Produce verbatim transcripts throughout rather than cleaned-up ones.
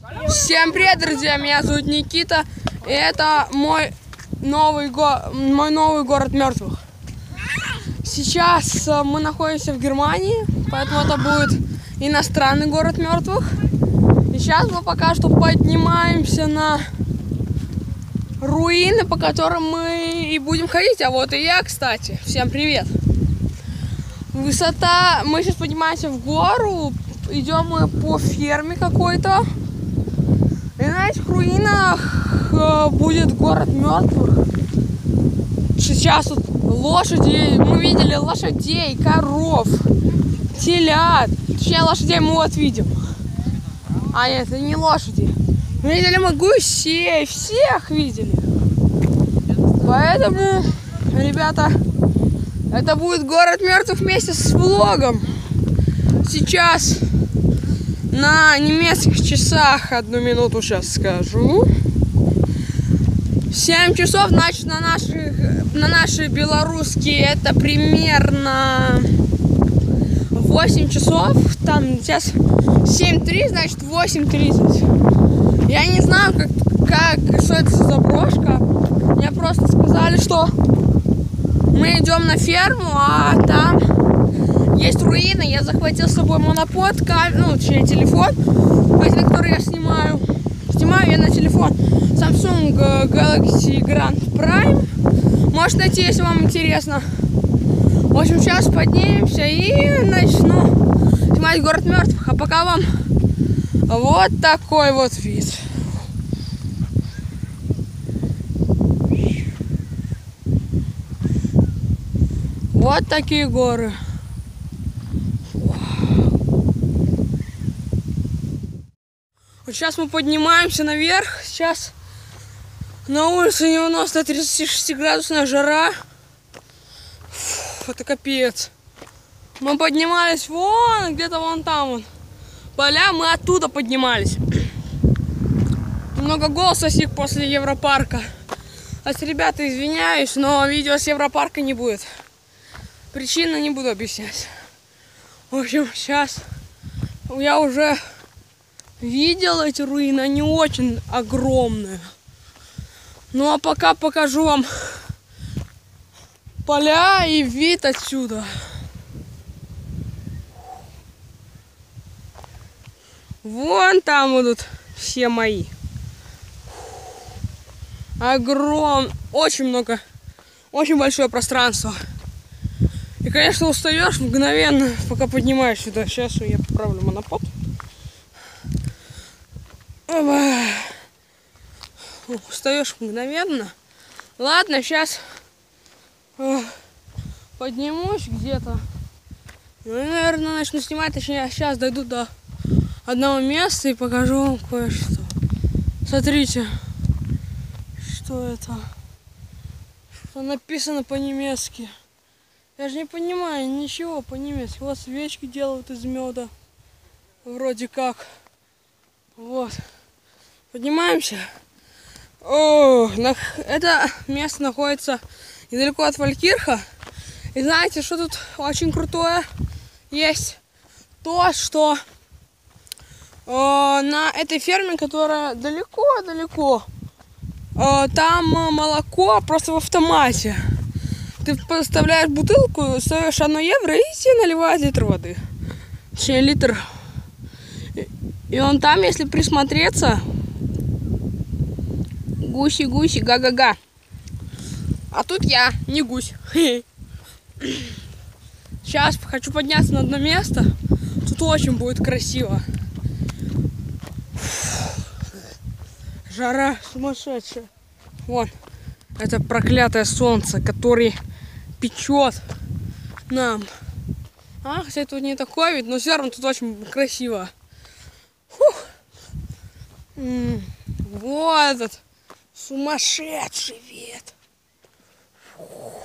Всем привет, друзья! Меня зовут Никита. И это мой новый, го... мой новый город мертвых. Сейчас мы находимся в Германии, поэтому это будет иностранный город мертвых. И сейчас мы пока что поднимаемся на руины, по которым мы и будем ходить. А вот и я, кстати. Всем привет! Высота... Мы сейчас поднимаемся в гору. Идем мы по ферме какой-то. И на этих руинах э, будет город мертвых. Сейчас тут лошади, мы видели лошадей, коров, телят. Точнее, лошадей мы вот видим. А нет, это не лошади. Мы видели мы гусей, всех видели. Поэтому, ребята, это будет город мертвых вместе с влогом. Сейчас на немецких часах, одну минуту сейчас скажу. семь часов, значит, на наших, на наши белорусские это примерно восемь часов. Там сейчас семь три, значит восемь тридцать. Я не знаю, как, как, что это за заброшка. Мне просто сказали, что мы идем на ферму, а там есть руины. Я захватил с собой монопод, камеру, ну, точнее, телефон, на который я снимаю. Снимаю я на телефон Samsung Galaxy Grand Prime. Можете найти, если вам интересно. В общем, сейчас поднимемся и начну снимать город мертвых. А пока вам вот такой вот вид. Вот такие горы. Вот сейчас мы поднимаемся наверх. Сейчас на улице девяносто тридцать шесть градусная жара. Фу, это капец. Мы поднимались вон, где-то вон там вон. Поля, мы оттуда поднимались. Немного голоса сик после Европарка. А с ребята, извиняюсь, но видео с Европарка не будет. Причины не буду объяснять. В общем, сейчас я уже видел эти руины, они очень огромные. Ну а пока покажу вам поля и вид отсюда. Вон там будут все мои. Огром, очень много, очень большое пространство. И, конечно, устаешь мгновенно, пока поднимаешь сюда. Сейчас я поправлю монопод. Устаешь мгновенно. Ладно, сейчас э, поднимусь где-то. Ну, и, наверное, начну снимать. Точнее, сейчас дойду до одного места и покажу вам кое-что. Смотрите, что это. Что написано по-немецки. Я же не понимаю ничего по-немецки. Вот свечки делают из меда. Вроде как. Вот. Поднимаемся. О, это место находится недалеко от Валькирха. И знаете, что тут очень крутое есть? То, что э, на этой ферме, которая далеко-далеко, э, там молоко просто в автомате. Ты поставляешь бутылку, стоишь одно евро, и тебе наливают литр воды. Точнее, литр. И он там, если присмотреться, гуси-гуси, га-га-га. А тут я, не гусь. Сейчас хочу подняться на одно место. Тут очень будет красиво. Жара сумасшедшая. Вон, это проклятое солнце, которое печет нам. А, хотя тут не такой вид, но все равно тут очень красиво. Фух. М-м, вот этот сумасшедший вид. Фух.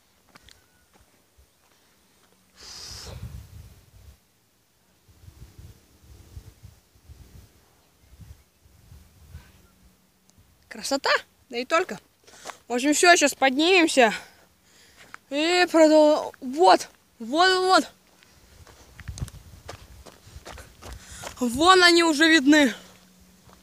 Красота, да и только. В общем, все, сейчас поднимемся и продолжим. Вот, вот, вот. Вон они уже видны.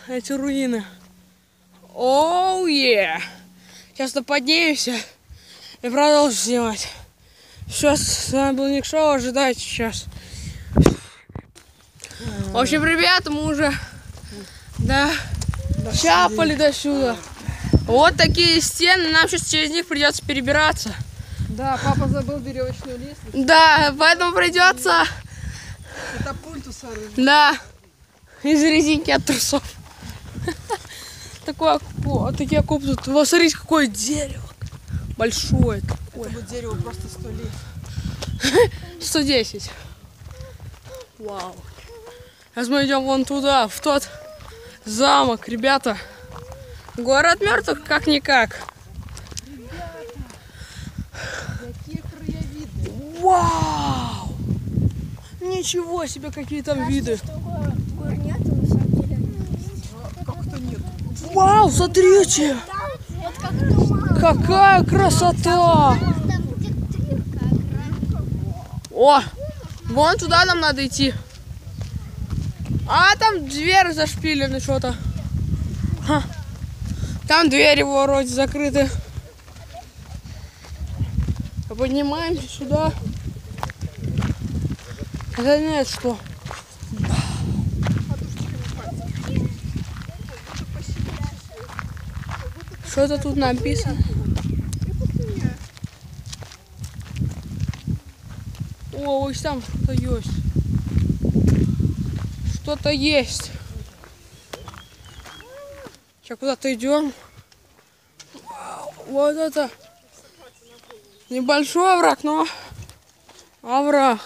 эти руины. Оу, е! Сейчас-то поднимемся и продолжим снимать. Сейчас с вами был Ник Шоу, ожидайте сейчас. В общем, ребята, мы уже да, чапали до сюда. Вот такие стены, нам сейчас через них придется перебираться. Да, папа забыл веревочную лестницу. Да, поэтому придется. Катапульту соорудить. Да, из резинки от трусов. Такое, такие окопы тут. Вот смотрите, какое дерево. Большое такое. Это будет дерево просто сто лет. сто десять. Вау. Сейчас мы идем вон туда, в тот замок, ребята. Город мертвых как-никак. Какие краевиды. Вау! Ничего себе, какие там виды. Гор нету, на самом деле. Как-то нет. Вау, смотрите! Вот как туман. Какая красота! Там будет дырка огромная. О, вон туда нам надо идти. А там двери зашпилены что-то. Ха. Там двери вроде закрыты. Поднимаемся сюда. Это нет что. Что-то тут написано. О, ось там что-то есть. Что-то есть. Сейчас куда-то идем. Вот это небольшой овраг, но овраг.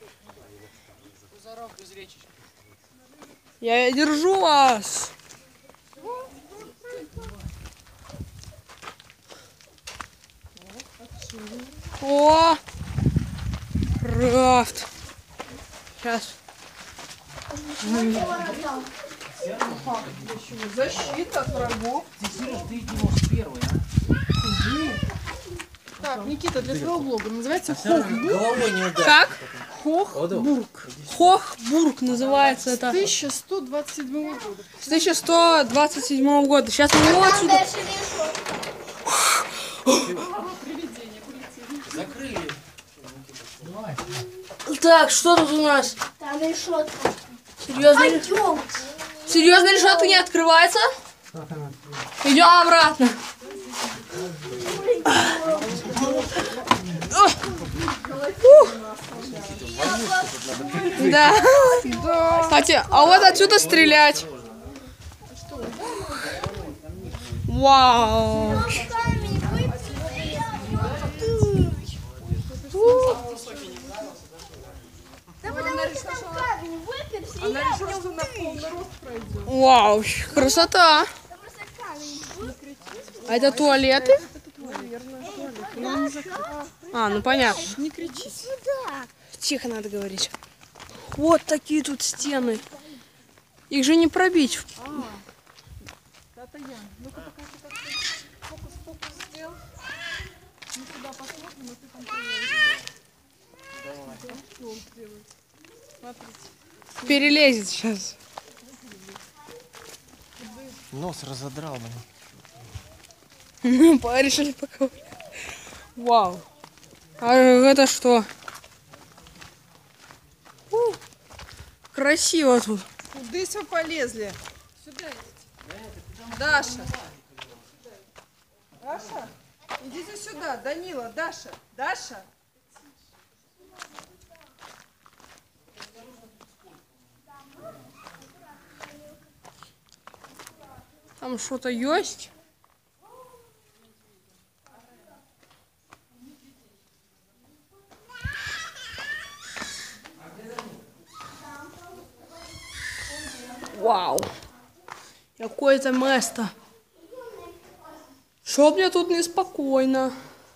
Я держу вас. О, крафт. Сейчас. Защита от врагов. Так, Никита, для твоего блога называется Хохбург. Как? Хохбург. Хохбург называется это. тысяча сто двадцать седьмого года. С тысяча сто двадцать седьмого года. Сейчас мы его отсюда. Закрыли. Так, что тут у нас? Там решетка. Серьезно? Пойдем. Серьезно, решетка не открывается? Идем обратно. Да. Кстати, а вот отсюда стрелять. Вау. Да потому что там камень выперся, и я в нем на полный рост пройдет. Вау, красота. Там просто камень выперся. А это туалеты? Даша, А, ну понятно. Не кричи. сюда. Тихо надо говорить. Вот такие тут стены. Их же не пробить. Это я. Ну-ка покажи, как ты фокус-фокус сделал. Мы сюда посмотрим, и ты там проверишь. Что он делает? Смотрите. Перелезет сейчас. Нос разодрал мне. Решили поковырять. Вау. А это что? У, красиво тут. Куда вы полезли? Сюда есть. Даша. Даша? Идите сюда, Данила, Даша. Даша. Там что-то есть? Вау. Какое-то место. Чтоб мне тут неспокойно.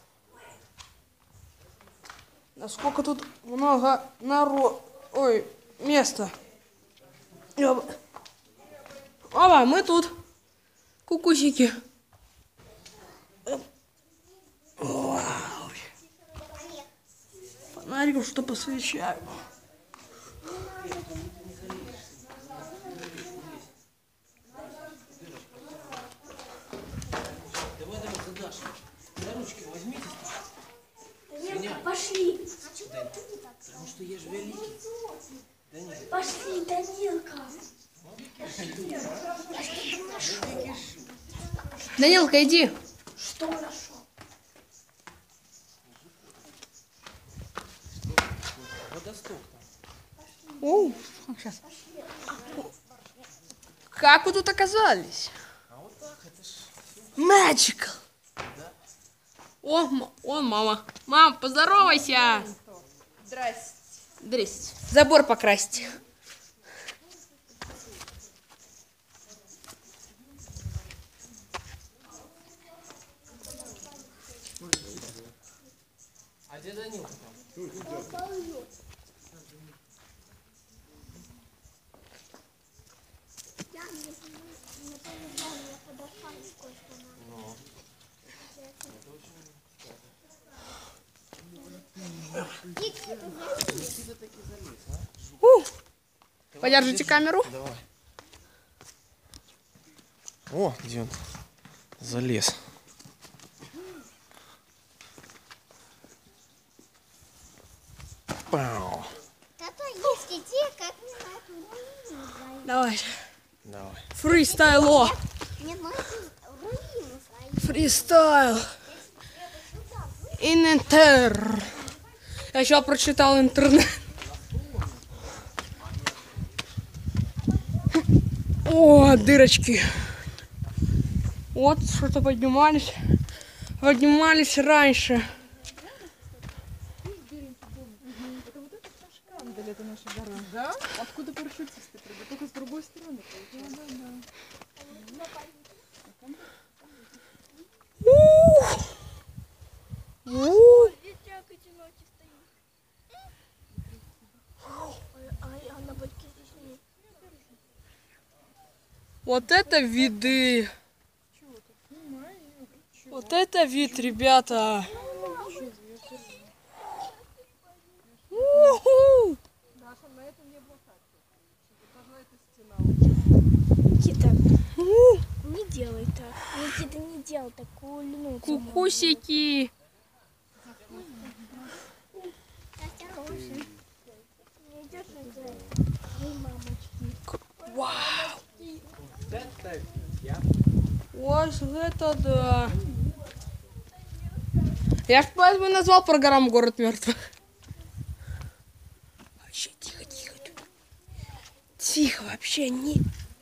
Насколько тут много народ... Ой, места. Опа, мы тут. Кукусики. Вау. Фонариком что посвящаю. Данилка, иди. Что хорошо? Водосток там. Оу, сейчас. Как вы тут оказались? А вот так, это ж... Magical. О, м- о, мама. Мам, поздоровайся. Здрасте. Здрасте. Забор покрасить. А где Данилка там? Я не не повезло, мне подошла сколько надо. У, подержите камеру. Давай. О, где он? Залез. Пау. Зато есть идея, как мне на эту руину зайти. Давай. Давай. Фристайло. Мне на эту руину зайти. Фристайл. Инентер. Я еще прочитал интернет. О, дырочки. Вот что-то поднимались. Поднимались раньше. Шкандель, это наша дорога. Да? Откуда парашютисты придут? Только с другой стороны получается. Да, да, Ух. Ух. Ветряк одинокий стоит. А на бочке здесь нет. Вот это виды. Вот это вид, ребята. Уху. Никита, Ух. не делай так. Никита, не делай такую льну. Кукусики. Осторожно. Не идешь на это. Ой, мамочки. Вау. Это я. Вот это да. Я ж поэтому и назвал программу «Город мертвых». Вообще тихо, тихо. Тут. Тихо, вообще не...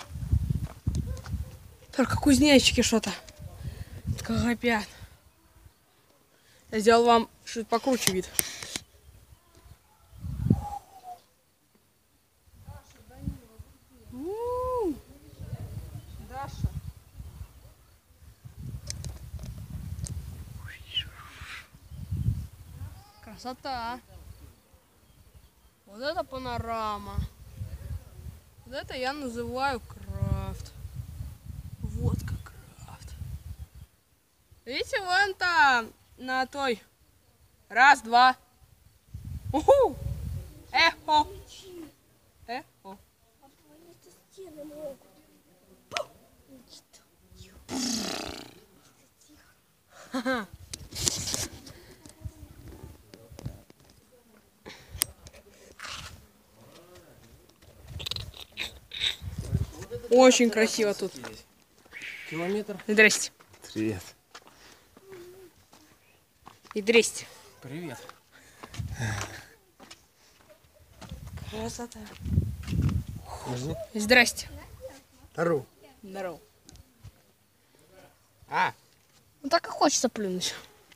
Только кузнечики что-то. Как опять. Я сделал вам чуть покруче вид. М. Даша. Красота. Вот это панорама. Вот это я называю крафт. Вот как крафт. Видите, вон там, на той. Раз, два. Уху! Эхо! Эхо. Стены могут. Ха-ха. Очень красиво тут. Километр. Здрасте. Привет. И здрасте. Привет. Красота. Подожди. Здрасте. Ру. Здорово. А. Ну так и хочется плюнуть.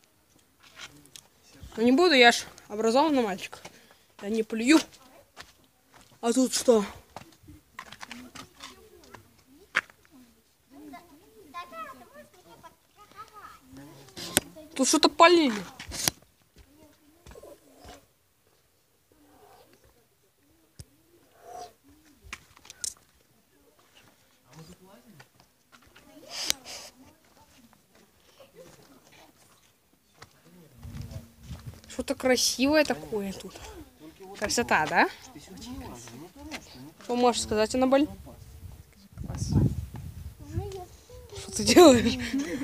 Но не буду, я ж образованный мальчик. Я не плюю. А тут что? Тут что-то полили. Что-то красивое такое тут. Красота, да? Что можешь сказать, Анабель? Что ты делаешь?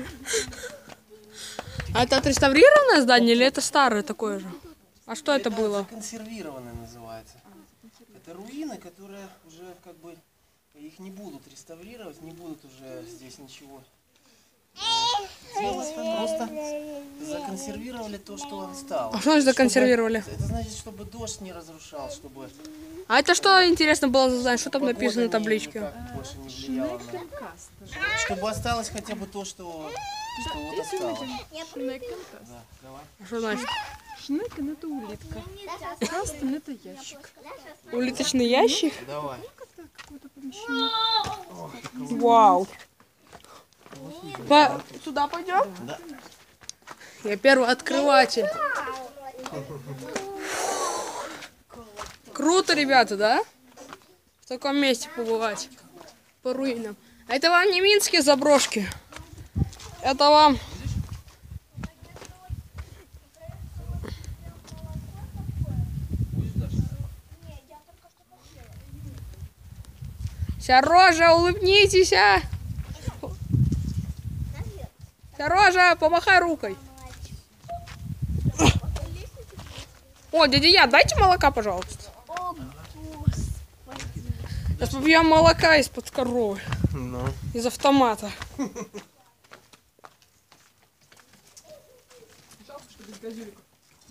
А это отреставрированное здание или это старое такое же? А что это было? Законсервированное называется. Это руины, которые уже как бы их не будут реставрировать, не будут уже здесь ничего делать. Просто законсервировали то, что осталось. А что значит законсервировали? Чтобы- это значит, чтобы дождь не разрушал, чтобы А это что, интересно было узнать? Что там погода написано на ни- табличке? никак больше не влияла на- Шнекенкаст. Чтобы осталось хотя бы то, что, что вот осталось. Шнекенкаст. Да, давай. А что значит? Шнекен это улитка. Кастен это ящик. Улиточный ящик? Давай. Это какое-то помещение. Вау. По- Туда пойдем? Да. Я первый открыватель. Круто, ребята, да? В таком месте побывать. По руинам. А это вам не минские заброшки. Это вам... Сережа, улыбнитесь, а! Сережа, помахай рукой. О, дядя Я, дайте молока, пожалуйста. О, господи. Сейчас попьем молока из-под коровы. Ну. Из автомата. Жалко, что без газюликов.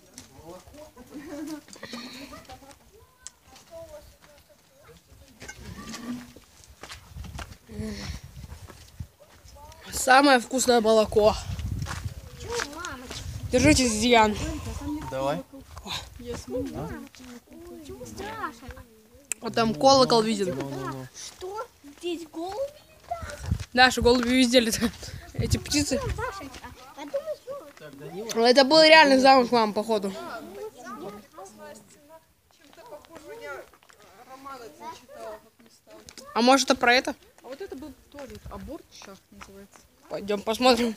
Самое вкусное молоко. Чего, мамочка? Держитесь, Диан. Давай. Есть мама. Чего страшного? Вот там колокол виден. Что? Здесь голуби? Наши голуби везде летают. Эти птицы. Сашенька, подумай, что... Так, Данила. Ну, это был реальный замок, мам, походу. Чем-то похоже, я роман это не читала, как местами. А может это про это? А вот это был туалет, аборт шахт называется. Пойдем посмотрим.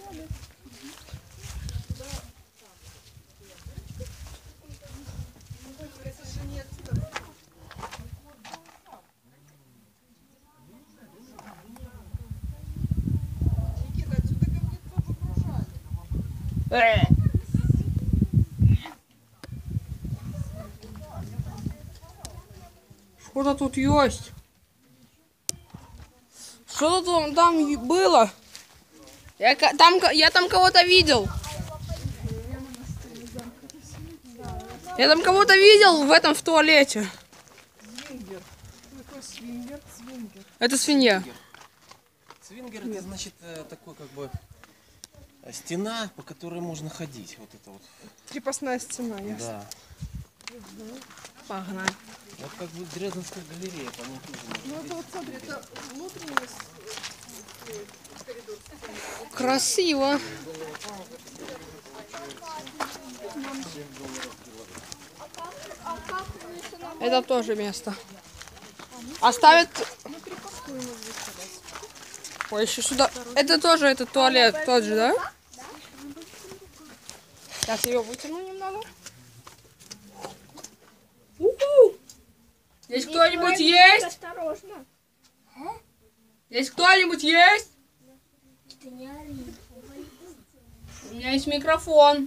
Никита, отсюда говнецо выгружали. Э. Что-то тут есть. Что-то там, там и было. Я, ка- там, ко- я там кого-то видел. Я там кого-то видел в этом в туалете. Свингер. Что такое свингер? Свингер. Это свинья. Свингер это значит э, такой как бы э, стена, по которой можно ходить. Вот это вот. Крепостная стена, ясно. Да. Погнали. Вот как бы Дрезденская галерея, по ней тоже можно Ну это вот смотри, это внутренний с- коридор. Красиво. А как выше нам? Это тоже место. Оставят... Ой, еще сюда. Это тоже этот туалет, тот же, да? Сейчас ее вытяну немного. У-ху! Здесь кто-нибудь есть? Осторожно. Здесь кто-нибудь есть? Ты не ори. У меня есть микрофон.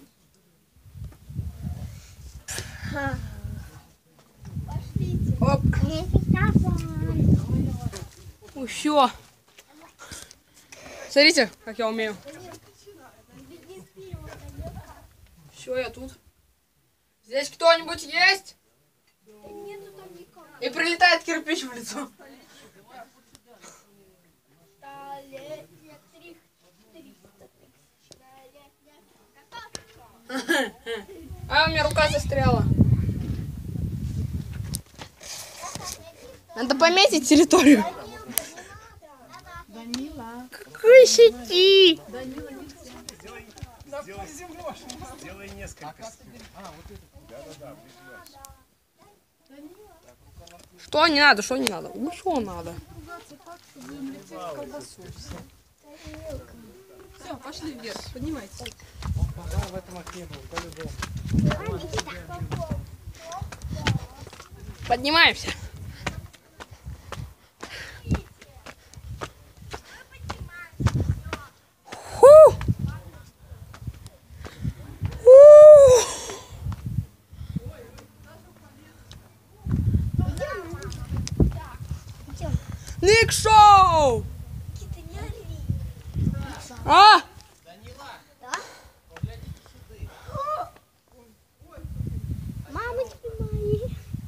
Пошлите. Оп. Микрофон. Все. Смотрите, как я умею. Все, я тут. Здесь кто-нибудь есть? Нету там никого. И прилетает кирпич в лицо. Столетие три- триста тысяч лет. А у меня рука застряла. Надо пометить территорию. Данила. Какой сети? Сделай несколько. Что не надо, что не надо? Ну что надо? Ругаться так, чтобы не лететь в колбасу. Все, пошли вверх, поднимайтесь. Да, в этом окне был, по-любому. Поднимаемся. Фу! Фу! Ну якщо шоу! Никита, не ори. А? Да? Мамочки мои.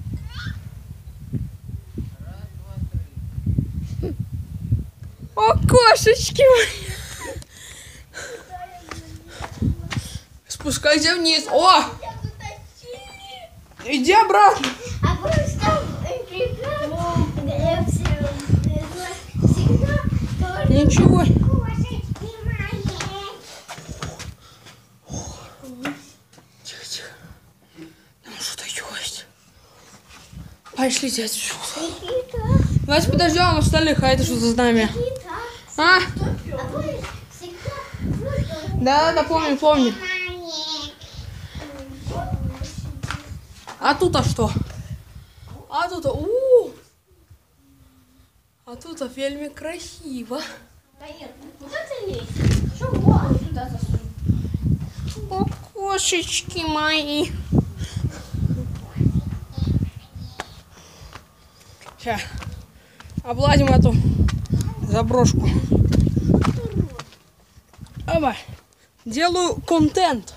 О, кошечки мои! Спускайся вниз. О! Я затащили. Иди обратно. А просто прекрасно. Всегда только Ничего. кошечки мои. Тихо, тихо. Там что-то есть. Пошлите отсюда. Никита, Давайте подождем остальных, а это что за знамя? Никита. А? А помнишь, всегда только Да, да, помню, помню. мои. А тут а что? А тут а, у, а тут а вельми красиво. Да нет, куда ты лезешь? Что голову туда засунул? О, кошечки мои. Сейчас обладим эту заброшку. Давай. Делаю контент.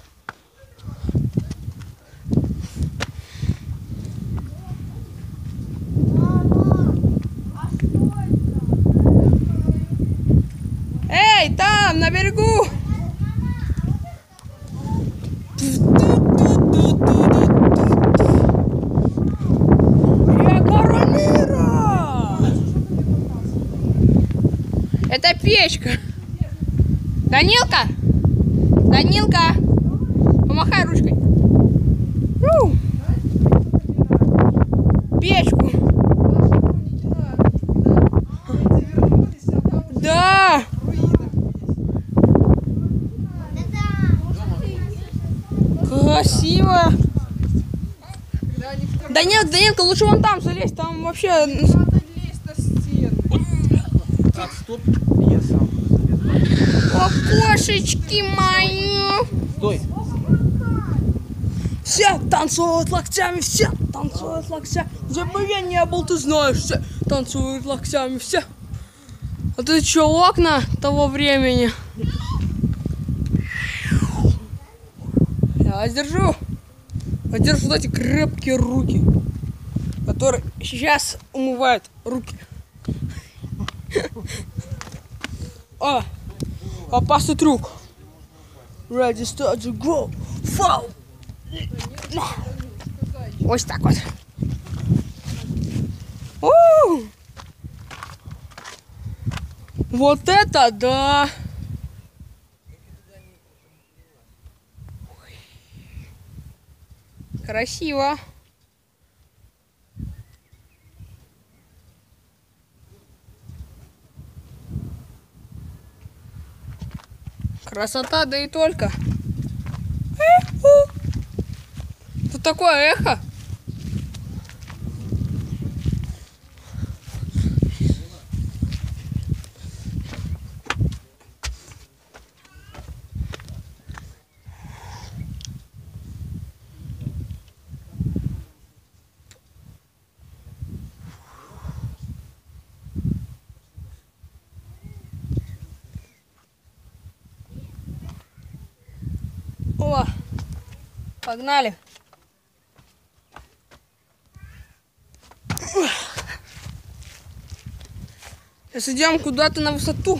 Эй, там, на берегу! Я король мира! Это печка. Данилка! Данилка! Помахай ручкой. У! Печку. Да! Красиво. Данилка, Данилка, лучше вон там залезть, там вообще... Надо лезть на стены. Так, стоп. Я сам залезу. О, кошечки мои! Стой. Все танцуют локтями, все танцуют локтями. Где бы я не был, ты знаешь, все танцуют локтями, все. А ты что, окна того времени? Я держу. Я держу вот эти крепкие руки, которые сейчас умывают руки. О, опасный трюк. Ready, start, go, fall. Вот так вот. У-у-у. Вот это да! Красиво. Красота, да и только. Тут такое эхо. О, погнали. Сейчас идем куда-то на высоту.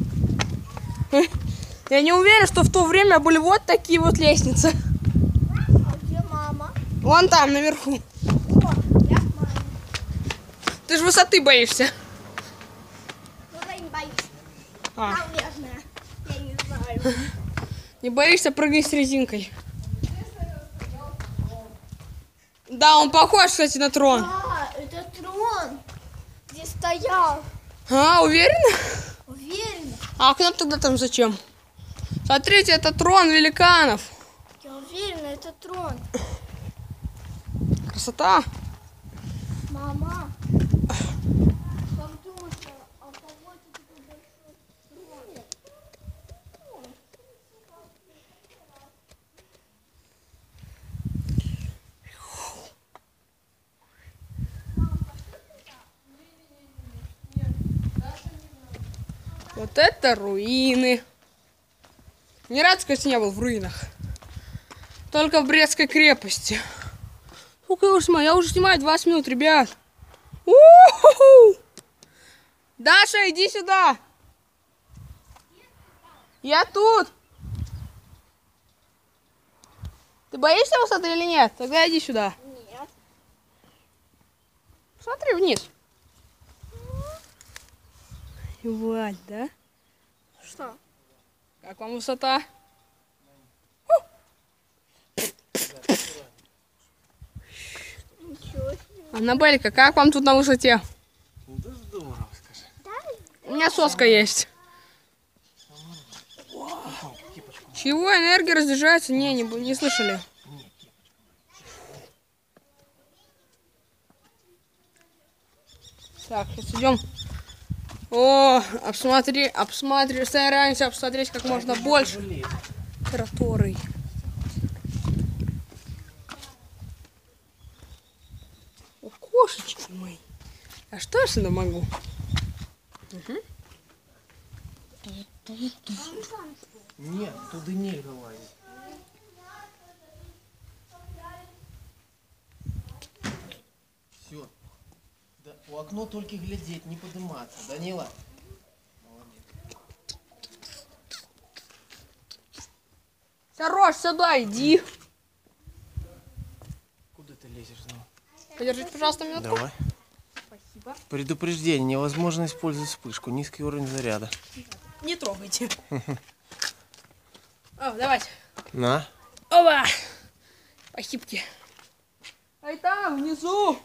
Я не уверен, что в то время были вот такие вот лестницы. А где мама? Вон там, наверху. О, я с мамой. Ты же высоты боишься. Ну, я не боюсь. А, Наверное. Я не знаю. не боишься прыгать с резинкой. Да, он похож, кстати, на трон. Да, это трон. Где стоял. А, уверена? Уверена. А окно тогда там зачем? Смотрите, это трон великанов. Я уверена, это трон. Красота. Мама. Как думаешь, а кого это такой большой трон? Вот это руины. Ни разу, кстати, не был в руинах. Только в Брестской крепости. Сколько я уже снимаю? Я уже снимаю двадцать минут, ребят. У-ху-ху! Даша, иди сюда. Я тут. Ты боишься высоты или нет? Тогда иди сюда. Нет. Смотри вниз. Валь, да? Что? Как вам высота? Ничего себе. Аннабелька, как вам тут на высоте? Да здорово, скажи. У меня соска есть. Чего? Энергия разряжается? Не, не, не слышали. Так, сейчас идем. О, обсмотри, обсмотри, стараемся обсмотреть как можно больше территорий. О, кошечки мои. А что я сюда могу? Угу. Нет, туды нельзя лазить. Все. Да, у окно только глядеть, не подниматься. Данила. Сорош, сюда иди. Куда ты лезешь? Ну? Подержите, пожалуйста, минутку. Давай. Спасибо. Предупреждение. Невозможно использовать вспышку. Низкий уровень заряда. Не трогайте. О, давайте. На. Оба! Спасибо. Ай там, внизу.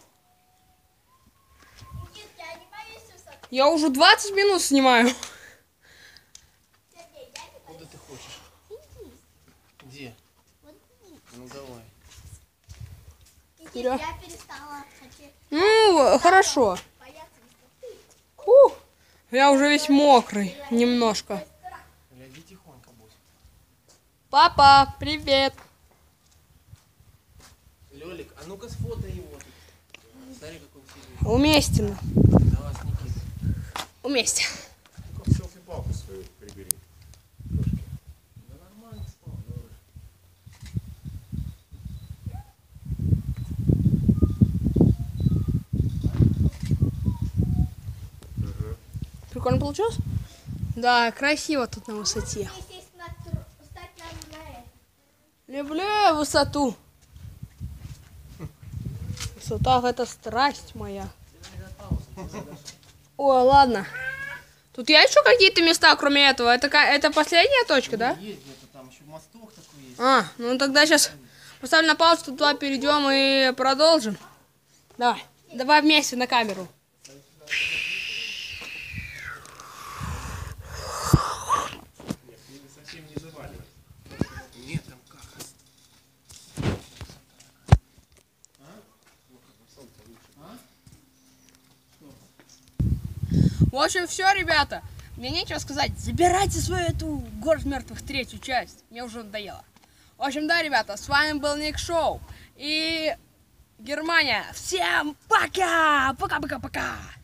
Никитка, я не боюсь высоты. Я уже двадцать минут снимаю. Сергей, я не Куда ты хочешь? боюсь. Где? Вот здесь. Ну давай. Никит, Вперед. я перестала хотеть Ну, хорошо. бояться высоты. Фу. Я уже весь мокрый. Немножко. Гляди тихонько будь. Папа, привет. Лёлик, а ну-ка сфотай его. Смотри, как он сидит. Уместно. Давай, с Никитой. Уместе. Только селфи-палку свою прибери. Кошки. Да нормально стал, давай. Прикольно получилось? Да, красиво тут на высоте. Естественно, тр- встать надо на это. Люблю я высоту. Высота — это страсть моя. О, ладно. Тут есть еще какие-то места, кроме этого? Это, ка- это последняя точка, да? Есть где-то там еще мосток такой есть. А, ну тогда сейчас поставим на паузу, туда перейдем и продолжим. Давай, давай вместе на камеру. Совсем не заваливай. Нет, там как? В общем, все, ребята. Мне нечего сказать. Забирайте свою эту город мертвых третью часть. Мне уже надоело. В общем, да, ребята, с вами был Ник Шоу. И Германия. Всем пока! Пока-пока-пока!